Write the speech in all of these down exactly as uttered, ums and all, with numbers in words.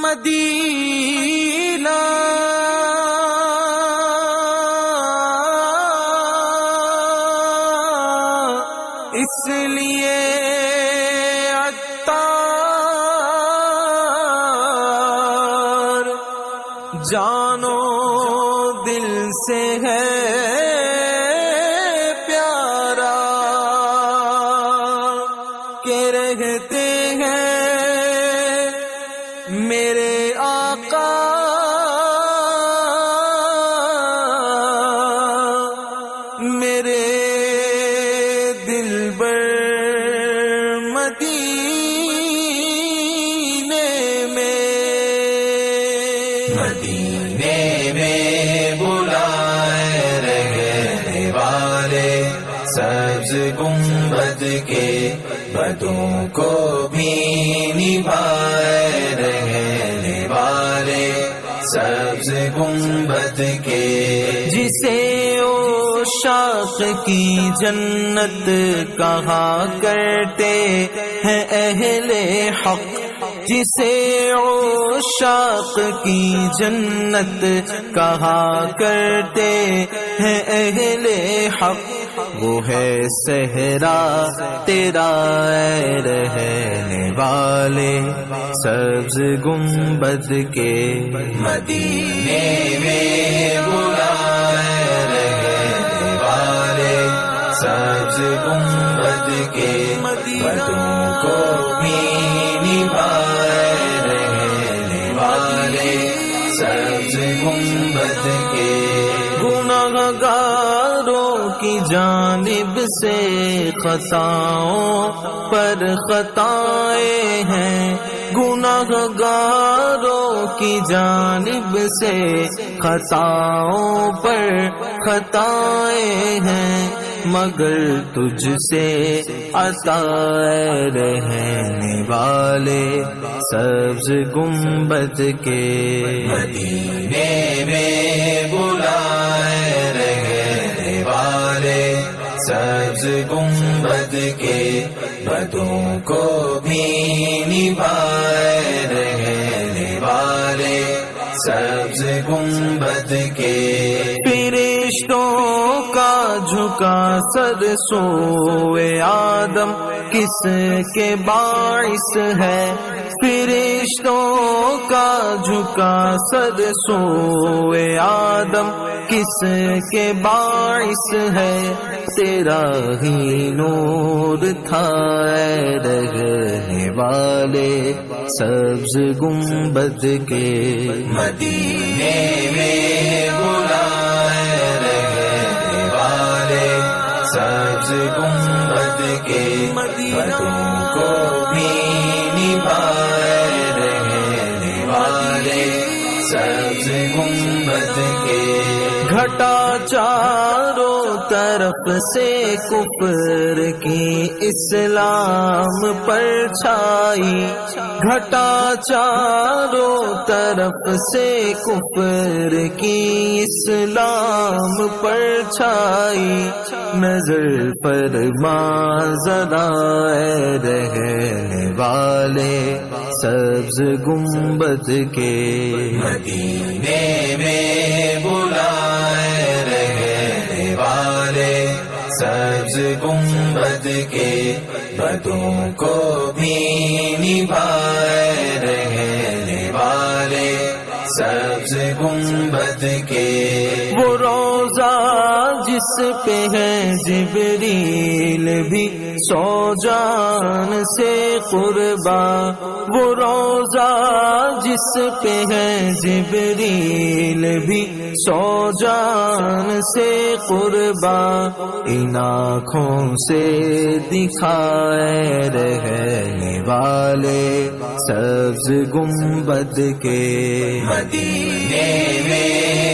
مدینہ اس لیے عطار جانو دل سے ہے پیارا کہ رہتے ہیں میرے آقا میرے دلبر مدینے میں مدینے میں بلائے رہنے والے سبز گنبد کے بدوں کو بھی نبھائے رہنے والے سبز گنبد کے جسے عشاق کی جنت کہا کرتے ہیں اہل حق جسے عشاق کی جنت کہا کرتے ہیں اہل حق وہ ہے صحرا تیرا اے رہنے والے سبز گنبد کے مدینے میں بلائے رہنے والے سبز گنبد کے بدوں کو بھی نبھائے رہنے والے سبز گنبد کے گناہگاروں کی جانب سے خطاؤں پر خطائیں ہیں گناہگاروں کی جانب سے خطاؤں پر خطائیں ہیں مگر تجھ سے عطا رہنے والے سبز گنبد کے مدینے میں بلائے رہنے والے سبز گنبد کے بدوں کو بھی نبھائے رہنے والے سبز گنبد کے فرشتوں کا جھکا سر سوئے آدم کس کے باعث ہے فرشتوں کا جھکا سر سوئے آدم کس کے باعث ہے تیرا ہی نور تھا اے رہنے والے سبز گنبد کے مدینے میں بلائے رہنے والے سبز گنبد کے بدوں کو بھی نبھائے رہنے والے سبز گنبد کے گھٹا چاروں طرف سے کفر کی اسلام پر چھائی گھٹا چاروں طرف سے کفر کی اسلام پر چھائی نظر پر ذرا اے رہنے والے سبز گنبد کے مدینے میں بلائے رہنے والے سبز گنبد کے بدوں کو بھی نبھائے رہنے والے سبز گنبد کے وہ روزہ جس پہ ہے جبریل بھی سو جان سے قربا وہ روزہ جس پہ ہے جبریل بھی سو جان سے قربا ان آنکھوں سے دکھائے رہنے والے سبز گنبد کے مدینے میں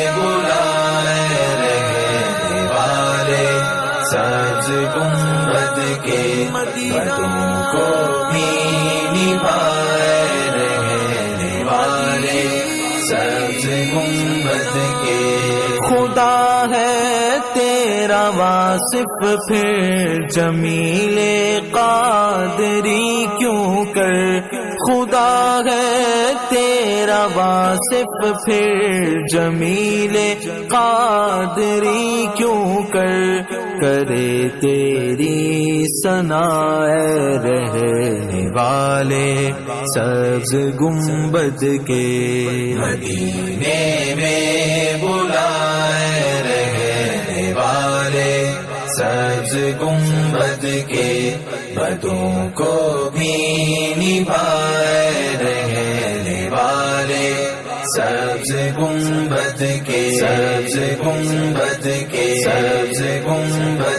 بلائے رہنے والے سبز گنبد کے بدوں کو بھی نبھائے رہنے والے سبز گنبد کے خدا ہے تیرا واصف پھر جمیل قادری کیوں کر خدا ہے تیرا تیرا واصف پھر جمیل قادری کیوں کر کرے تیری ثنا اے رہنے والے سبز گنبد کے مدینے میں بلائے رہنے والے سبز گنبد کے بدوں کو بھی نبھائے رہنے والے سبز گنبد کے سبز گنبد کے سبز گنبد